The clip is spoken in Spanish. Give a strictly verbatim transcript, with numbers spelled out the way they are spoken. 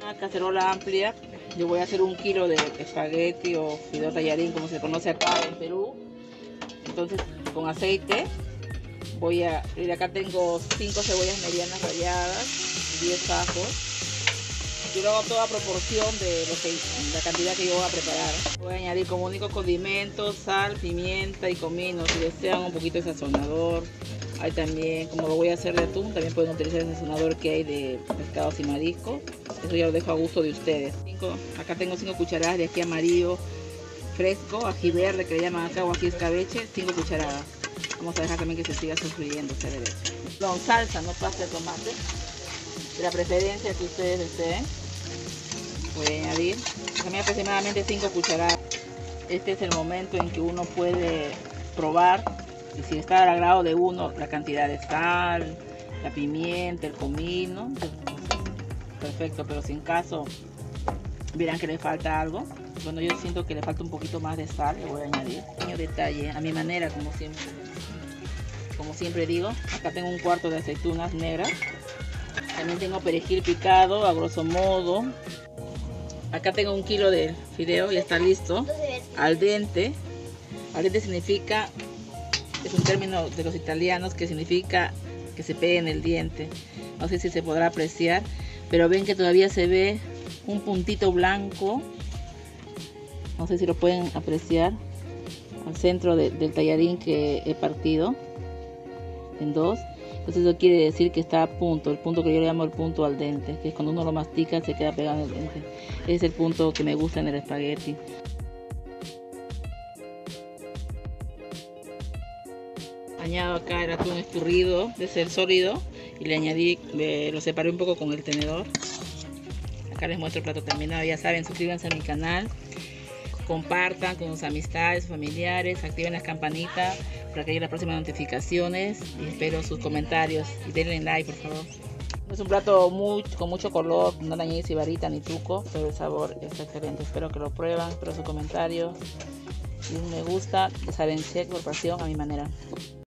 Una cacerola amplia. Yo voy a hacer un kilo de espagueti o fideo tallarín, como se conoce acá en Perú. Entonces, con aceite voy a... Acá tengo cinco cebollas medianas ralladas, diez ajos. Yo lo hago toda proporción de lo que, la cantidad que yo voy a preparar. Voy a añadir como únicos condimentos, sal, pimienta y comino. Si desean un poquito de sazonador. Hay también, como lo voy a hacer de atún, también pueden utilizar el sazonador que hay de pescados y mariscos. Eso ya lo dejo a gusto de ustedes. Cinco, acá tengo cinco cucharadas de ají amarillo fresco, ají verde que le llaman acá, o ají escabeche, cinco cucharadas. Vamos a dejar también que se siga sofriendo este aderezo. Con salsa, no pasta de tomate, de la preferencia que ustedes deseen. Voy a añadir también aproximadamente cinco cucharadas. Este es el momento en que uno puede probar y si está al agrado de uno la cantidad de sal, la pimienta, el comino. Perfecto, pero si en caso verán que le falta algo, bueno, yo siento que le falta un poquito más de sal, le voy a añadir. Pequeño detalle, a mi manera, como siempre. Como siempre digo, acá tengo un cuarto de aceitunas negras. También tengo perejil picado, a grosso modo. Acá tengo un kilo de fideo, ya está listo. Al dente. Al dente significa, es un término de los italianos que significa que se pegue en el diente. No sé si se podrá apreciar, pero ven que todavía se ve un puntito blanco. No sé si lo pueden apreciar. Al centro de, del tallarín que he partido en dos. Entonces eso quiere decir que está a punto, el punto que yo le llamo el punto al dente, que es cuando uno lo mastica se queda pegado en el diente. Ese es el punto que me gusta en el espagueti. Añado acá el atún escurrido de ser sólido y le añadí, eh, lo separé un poco con el tenedor. Acá les muestro el plato terminado. Ya saben, suscríbanse a mi canal, compartan con sus amistades, familiares, activen las campanitas para que lleguen las próximas notificaciones y espero sus comentarios y denle like, por favor. Es un plato muy, con mucho color, no le añadí sibarita ni tuco, pero el sabor es excelente. Espero que lo prueban, espero sus comentarios y un me gusta. Ya saben, check por pasión a mi manera.